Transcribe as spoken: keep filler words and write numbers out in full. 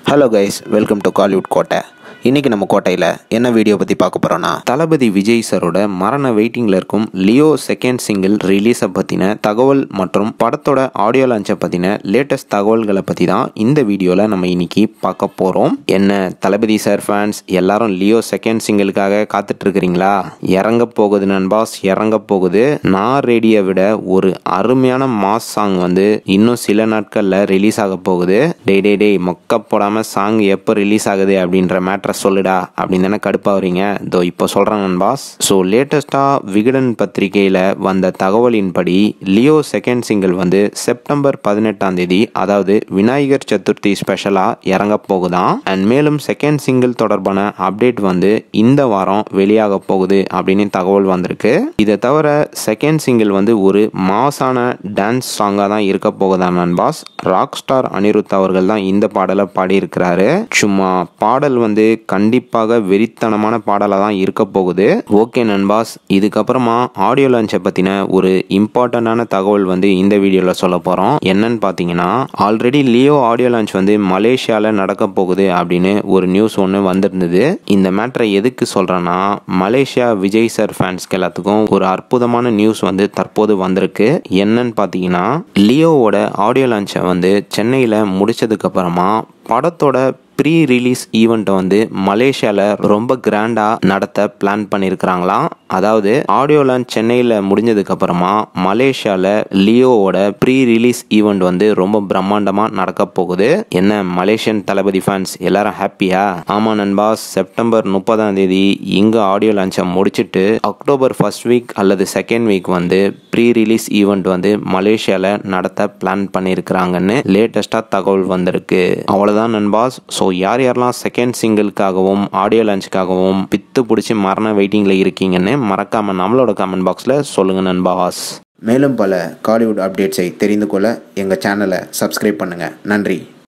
Hello guys, welcome to Kollywood Kotta. இன்னைக்கு நம்ம கோட்டையில் என்ன வீடியோ பற்றி பார்க்க போகிறோன்னா தளபதி விஜய் சரோட மரண வெயிட்டிங்கில் இருக்கும் லியோ செகண்ட் சிங்கிள் ரிலீஸை பற்றின தகவல் மற்றும் படத்தோட ஆடியோ லான்ச்சை பற்றின லேட்டஸ்ட் தகவல்களை பற்றி தான் இந்த வீடியோவில் நம்ம இன்னைக்கு பார்க்க போகிறோம். என்ன தளபதி சார் ஃபேன்ஸ் எல்லாரும் லியோ செகண்ட் சிங்கிளுக்காக காத்துட்ருக்கிறீங்களா? இறங்க போகுது நண்பாஸ், இறங்க போகுது. நான் ரேடியை விட ஒரு அருமையான மாஸ் சாங் வந்து இன்னும் சில நாட்களில் ரிலீஸ் ஆக போகுது. டே டே டே மொக்க போடாமல் சாங் எப்போ ரிலீஸ் ஆகுது அப்படின்ற மேட்ரு சொல்லுடா அப்படின்னு தானே கடுப்பாகிறீங்க. இதோ இப்போ சொல்கிறேன் நண்பாஸ். ஸோ லேட்டஸ்டாக விகடன் பத்திரிகையில் வந்த தகவலின்படி லியோ செகண்ட் சிங்கிள் வந்து செப்டம்பர் பதினெட்டாம் தேதி, அதாவது விநாயகர் சதுர்த்தி ஸ்பெஷலாக இறங்க போகுதான். அண்ட் மேலும் செகண்ட் சிங்கிள் தொடர்பான அப்டேட் வந்து இந்த வாரம் வெளியாக போகுது அப்படின்னு தகவல் வந்திருக்கு. இதை தவிர செகண்ட் சிங்கிள் வந்து ஒரு மாசான டான்ஸ் சாங்காக தான் இருக்க போகுதா நண்பாஸ். ராக் ஸ்டார் அனிருத் அவர்கள் தான் இந்த பாடலை பாடியிருக்கிறாரு. சும்மா பாடல் வந்து கண்டிப்பாக வெறித்தனமான பாடலாக தான் இருக்க போகுது. ஓகே நண்பாஸ், இதுக்கப்புறமா ஆடியோ லான்ச்சை பற்றின ஒரு இம்பார்ட்டண்டான தகவல் வந்து இந்த வீடியோவில் சொல்ல போகிறோம். என்னன்னு பார்த்தீங்கன்னா, ஆல்ரெடி லியோ ஆடியோ லான்ச் வந்து மலேசியாவில் நடக்க போகுது அப்படின்னு ஒரு நியூஸ் ஒன்று வந்திருந்தது. இந்த மேட்டரை எதுக்கு சொல்கிறேன்னா, மலேசியா விஜய் சார் ஃபேன்ஸ்க்கு எல்லாத்துக்கும் ஒரு அற்புதமான நியூஸ் வந்து தற்போது வந்திருக்கு. என்னன்னு பார்த்தீங்கன்னா, லியோவோட ஆடியோ லான்ச்சை வந்து சென்னையில் முடிச்சதுக்கப்புறமா படத்தோட ப்ரீ ரிலீஸ் ஈவெண்ட்டை வந்து மலேசியாவில் ரொம்ப கிராண்டாக நடத்த பிளான் பண்ணியிருக்கிறாங்களாம். அதாவது ஆடியோ லான்ச் சென்னையில் முடிஞ்சதுக்கப்புறமா மலேசியாவில் லியோவோட ப்ரீ ரிலீஸ் ஈவெண்ட் வந்து ரொம்ப பிரம்மாண்டமாக நடக்க போகுது. என்ன மலேசியன் தளபதி ஃபேன்ஸ் எல்லாரும் ஹாப்பியா? ஆமாம் நண்பாஸ், செப்டம்பர் முப்பதாம் தேதி இங்கே ஆடியோ லான்ச்சை முடிச்சுட்டு அக்டோபர் ஃபர்ஸ்ட் வீக் அல்லது செகண்ட் வீக் வந்து ப்ரீ ரிலீஸ் ஈவெண்ட் வந்து மலேசியாவில் நடத்த பிளான் பண்ணியிருக்கிறாங்கன்னு லேட்டஸ்டாக தகவல் வந்திருக்கு. அவ்வளோதான் நண்பாஸ். ஸோ யார் யாரெல்லாம் செகண்ட் சிங்கிளுக்காகவும் ஆடியோ லான்ச்சுக்காகவும் பித்து பிடிச்சி மரண வெயிட்டிங்கில் இருக்கீங்கன்னு மறக்காம நம்மளோட கமெண்ட் பாக்ஸில் சொல்லுங்கள் நண்பாஸ். மேலும் பல காலிவுட் அப்டேட்ஸை தெரிந்து கொள்ள எங்கள் சேனலை சப்ஸ்கிரைப் பண்ணுங்கள். நன்றி.